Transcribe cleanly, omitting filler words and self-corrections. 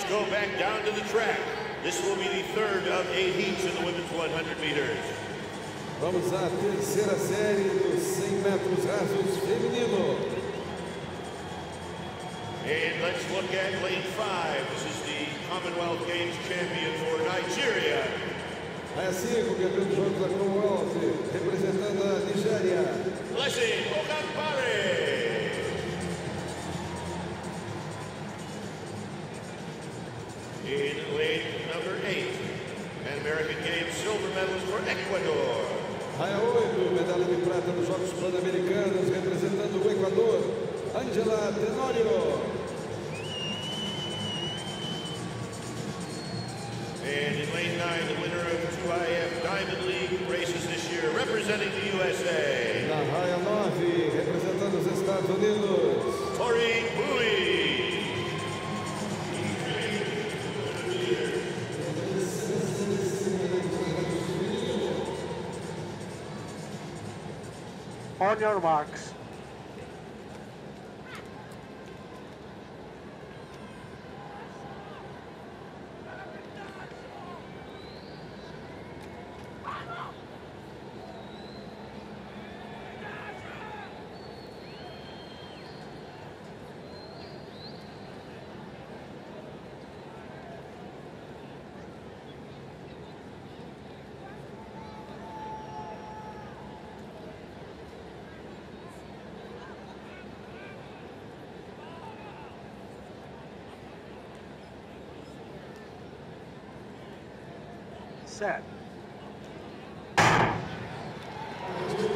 go back down to the track. This will be the third of 8 heats in the women's 100 meters. Vamos à terceira série dos 100 metros rasos feminino. And let's look at lane 5. This is the Commonwealth Games champion for Nigeria. Raia 5, campeão dos Jogos da Commonwealth, representando a Nigéria. Blessing Okagbare. In lane number 8, Pan American Games silver medalist for Ecuador. Raia 8, medalha de prata nos Jogos Pan-Americanos, representando o Equador, Angela Tenorio. And in lane 9, the winner of 2IF Diamond League races this year, representing the USA. Na raia 9, representando os Estados Unidos, Tori Bowie. On your marks. Set.